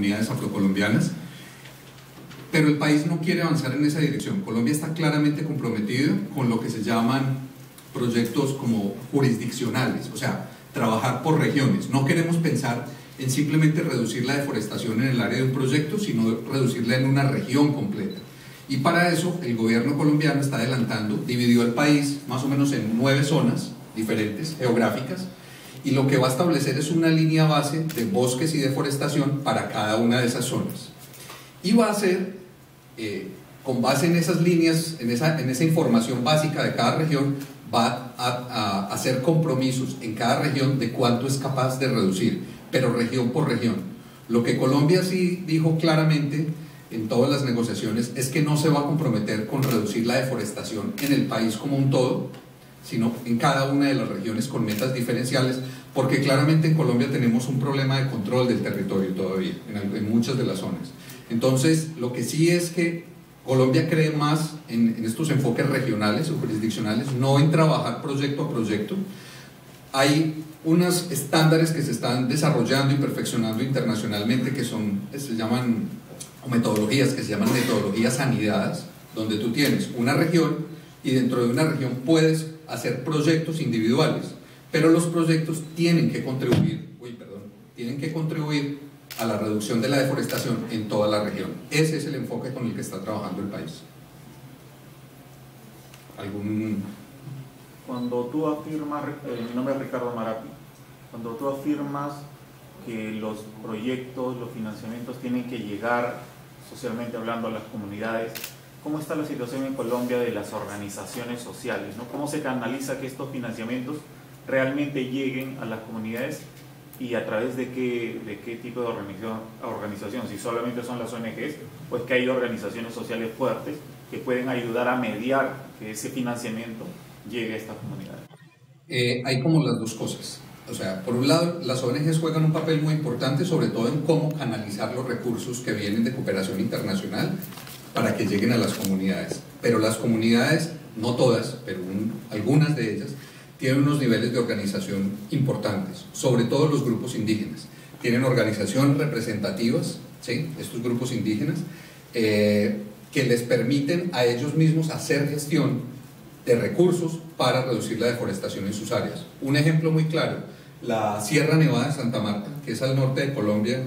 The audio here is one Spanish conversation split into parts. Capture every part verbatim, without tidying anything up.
comunidades afrocolombianas, pero el país no quiere avanzar en esa dirección. Colombia está claramente comprometido con lo que se llaman proyectos como jurisdiccionales, o sea, trabajar por regiones. No queremos pensar en simplemente reducir la deforestación en el área de un proyecto, sino reducirla en una región completa. Y para eso el gobierno colombiano está adelantando, dividió el país más o menos en nueve zonas diferentes, geográficas, y lo que va a establecer es una línea base de bosques y deforestación para cada una de esas zonas. Y va a ser, eh, con base en esas líneas, en esa, en esa información básica de cada región, va a, a, a hacer compromisos en cada región de cuánto es capaz de reducir, pero región por región. Lo que Colombia sí dijo claramente en todas las negociaciones es que no se va a comprometer con reducir la deforestación en el país como un todo, sino en cada una de las regiones con metas diferenciales, porque claramente en Colombia tenemos un problema de control del territorio todavía, en, en muchas de las zonas. Entonces, lo que sí es que Colombia cree más en, en estos enfoques regionales o jurisdiccionales, no en trabajar proyecto a proyecto. Hay unos estándares que se están desarrollando y perfeccionando internacionalmente que son, se llaman, o metodologías que se llaman metodologías anidadas, donde tú tienes una región y dentro de una región puedes hacer proyectos individuales, pero los proyectos tienen que contribuir, uy, perdón, tienen que contribuir a la reducción de la deforestación en toda la región. Ese es el enfoque con el que está trabajando el país. ¿Algún...? Cuando tú afirmas, eh, mi nombre es Ricardo Marapi, cuando tú afirmas que los proyectos, los financiamientos tienen que llegar, socialmente hablando, a las comunidades, ¿cómo está la situación en Colombia de las organizaciones sociales, ¿no? ¿Cómo se canaliza que estos financiamientos realmente lleguen a las comunidades y a través de qué, de qué tipo de organización, organización? Si solamente son las O N Ges, pues que hay organizaciones sociales fuertes que pueden ayudar a mediar que ese financiamiento llegue a estas comunidades. Eh, hay como las dos cosas. O sea, por un lado, las O N Ges juegan un papel muy importante, sobre todo en cómo canalizar los recursos que vienen de cooperación internacional para que lleguen a las comunidades. Pero las comunidades, no todas, pero un, algunas de ellas, tienen unos niveles de organización importantes, sobre todo los grupos indígenas. Tienen organizaciones representativas, ¿sí?, estos grupos indígenas, eh, que les permiten a ellos mismos hacer gestión de recursos para reducir la deforestación en sus áreas. Un ejemplo muy claro, la Sierra Nevada de Santa Marta, que es al norte de Colombia,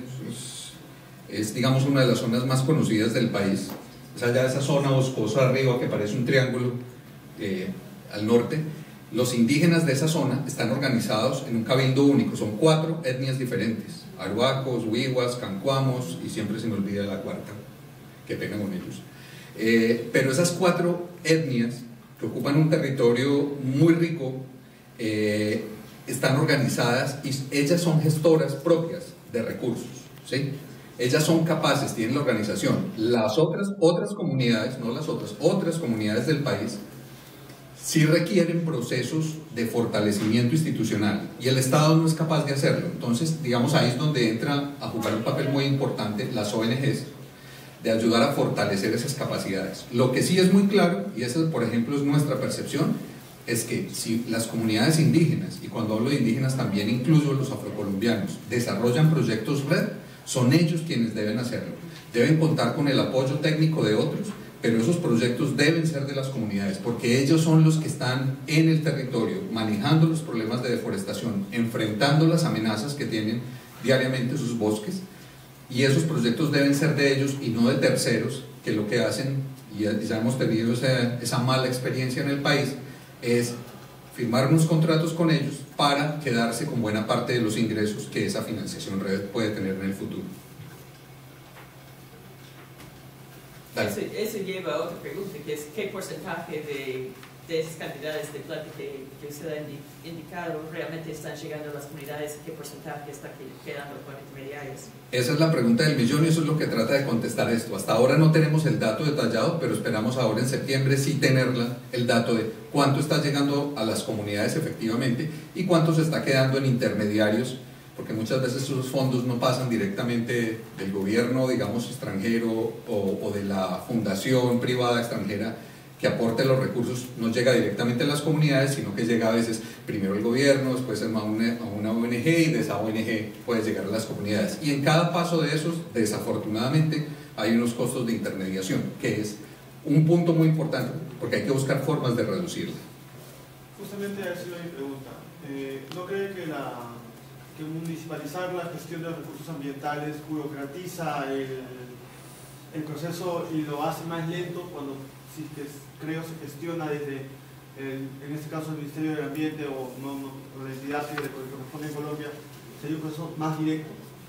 es, es digamos una de las zonas más conocidas del país. Es allá esa zona boscosa arriba que parece un triángulo eh, al norte. Los indígenas de esa zona están organizados en un cabildo único, son cuatro etnias diferentes: arhuacos, huihuas, cancuamos y siempre se me olvida la cuarta, que pena con ellos. Eh, pero esas cuatro etnias que ocupan un territorio muy rico, eh, están organizadas y ellas son gestoras propias de recursos, ¿sí? Ellas son capaces, tienen la organización. Las otras, otras comunidades, no las otras, otras comunidades del país sí requieren procesos de fortalecimiento institucional y el Estado no es capaz de hacerlo. Entonces, digamos, ahí es donde entra a jugar un papel muy importante las O N Ges, de ayudar a fortalecer esas capacidades. Lo que sí es muy claro, y esa por ejemplo es nuestra percepción, es que si las comunidades indígenas, y cuando hablo de indígenas también incluyo los afrocolombianos, desarrollan proyectos red, son ellos quienes deben hacerlo. Deben contar con el apoyo técnico de otros, pero esos proyectos deben ser de las comunidades, porque ellos son los que están en el territorio, manejando los problemas de deforestación, enfrentando las amenazas que tienen diariamente sus bosques, y esos proyectos deben ser de ellos y no de terceros, que lo que hacen, y ya, ya hemos tenido esa, esa mala experiencia en el país, es firmar unos contratos con ellos para quedarse con buena parte de los ingresos que esa financiación red puede tener en el futuro. Eso, eso lleva a otra pregunta, que es ¿qué porcentaje de, de esas cantidades de plata que, que usted ha indicado realmente están llegando a las comunidades? ¿Qué porcentaje está quedando con intermediarios? Esa es la pregunta del millón y eso es lo que trata de contestar esto. Hasta ahora no tenemos el dato detallado, pero esperamos ahora en septiembre sí tenerla, el dato de cuánto está llegando a las comunidades efectivamente y cuánto se está quedando en intermediarios, porque muchas veces esos fondos no pasan directamente del gobierno, digamos, extranjero o, o de la fundación privada extranjera que aporte los recursos no llega directamente a las comunidades, sino que llega a veces primero el gobierno, después a una, a una O N G, y de esa O N G puede llegar a las comunidades. Y en cada paso de esos, desafortunadamente, hay unos costos de intermediación, que es un punto muy importante, porque hay que buscar formas de reducirlo. Justamente a eso mi pregunta. Eh, ¿No cree que, la, que municipalizar la gestión de los recursos ambientales burocratiza el, el proceso y lo hace más lento cuando, si que, creo, se gestiona desde, el, en este caso, el Ministerio del Ambiente o, no, no, o la entidad que le corresponde en Colombia? ¿Sería un proceso más directo?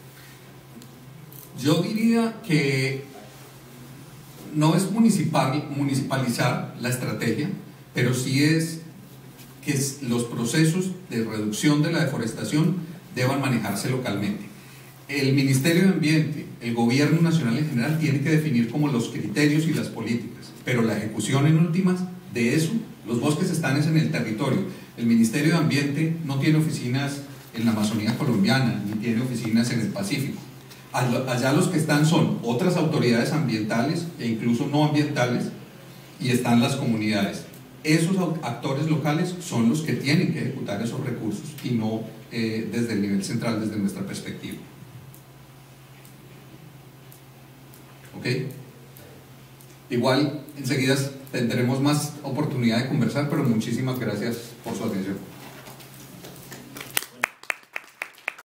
Yo diría que no es municipal, municipalizar la estrategia, pero sí es que los procesos de reducción de la deforestación deban manejarse localmente. El Ministerio de Ambiente, el Gobierno Nacional en general, tiene que definir como los criterios y las políticas, pero la ejecución en últimas de eso, los bosques están en el territorio. El Ministerio de Ambiente no tiene oficinas en la Amazonía colombiana, ni tiene oficinas en el Pacífico. Allá los que están son otras autoridades ambientales e incluso no ambientales, y están las comunidades. Esos actores locales son los que tienen que ejecutar esos recursos y no eh, desde el nivel central, desde nuestra perspectiva. ¿Ok? Igual enseguida tendremos más oportunidad de conversar, pero muchísimas gracias por su atención.